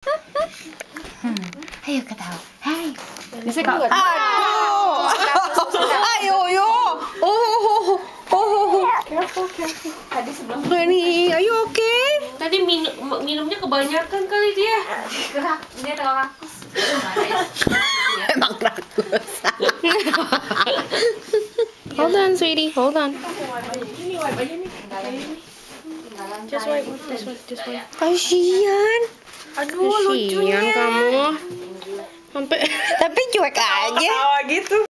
Ayo ketawa. Hai. Bisa kok. Aduh. Ayo yo. Tadi sebelum Reni, ayo oke. Tadi minumnya kebanyakan kali dia. Dia terlalu rakus. Emang rakus. Hold on, sweetie. Hold on. Ini wipe aja nih. Just wipe. Just wipe. Kasian. Aduh, Kasian kamu. Sampai Tapi cuek aja. Ketawa gitu.